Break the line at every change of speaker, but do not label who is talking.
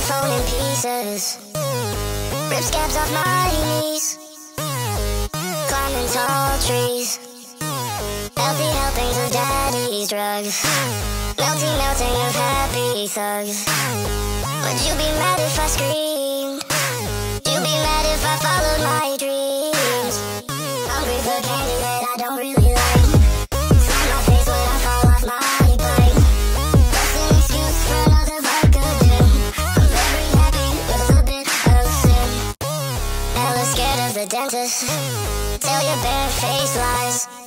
phone in pieces, rip scabs off my knees, climbing tall trees, healthy helpings of daddy's drugs, melting of happy thugs. Would you be mad if I screamed? You'd be mad if I followed my dreams. Hungry for candy that I don't really like. Slap my face when I fall off my bike. That's an excuse for another vodka gin. I'm very happy with a bit of sin. Hella scared of the dentist. Tell your bare-faced lies.